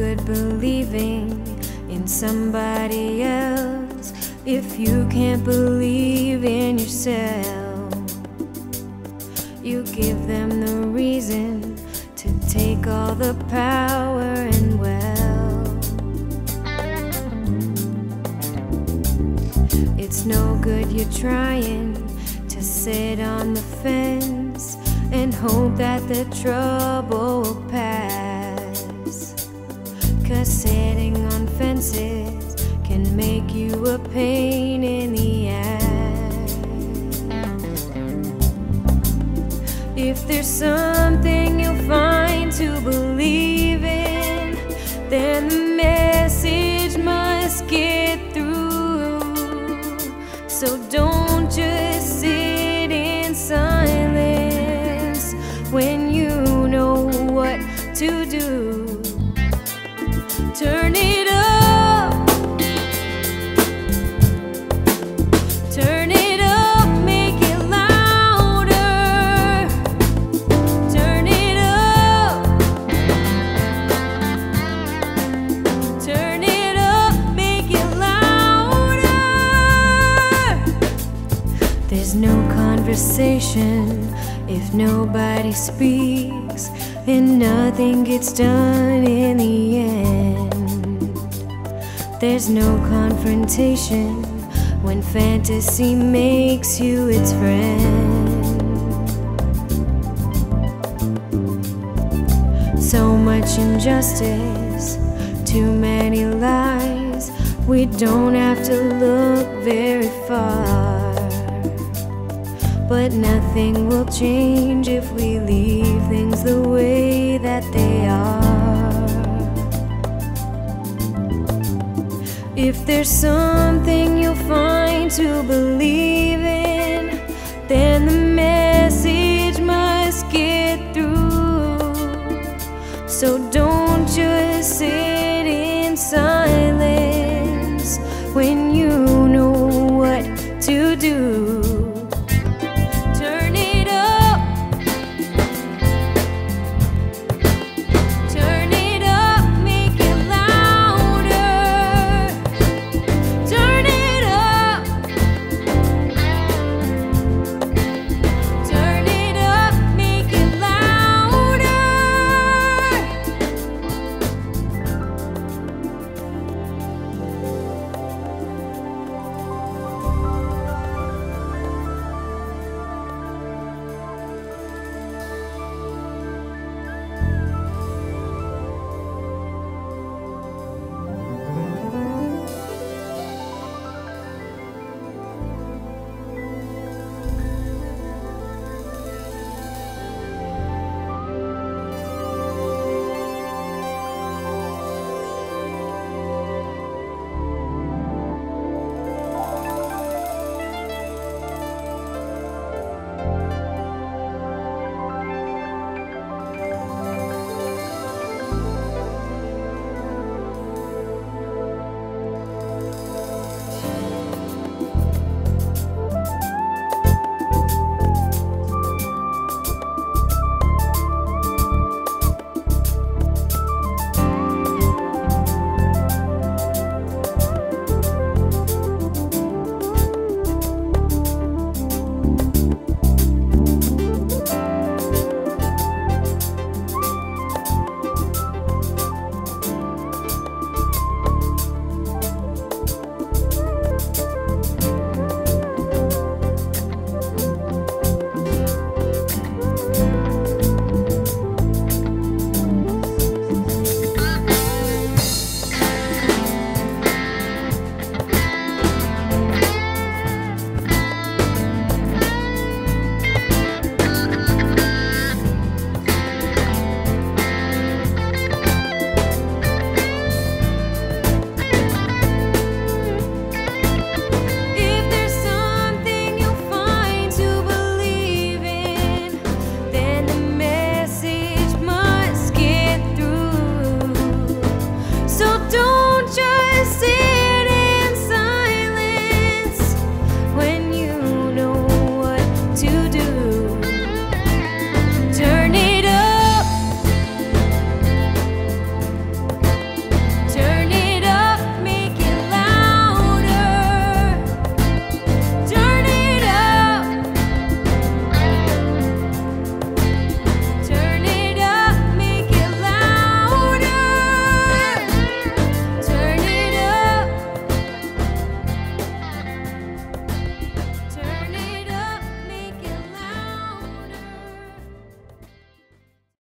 good believing in somebody else if you can't believe in yourself. You give them the reason to take all the power and wealth. It's no good you're trying to sit on the fence and hope that the trouble will pass. 'Cause sitting on fences can make you a pain in the ass. If there's something you'll find to believe in, then the message must get through. So don't just sit in silence when you know what to do. Turn it up, turn it up, make it louder. Turn it up, turn it up, make it louder. There's no conversation if nobody speaks, and nothing gets done in the end. There's no confrontation when fantasy makes you its friend. So much injustice, too many lies, we don't have to look very far. But nothing will change if we leave things the way that they are. If there's something you'll find to believe in, then the message must get through. So don't just sit in silence when you know what to do.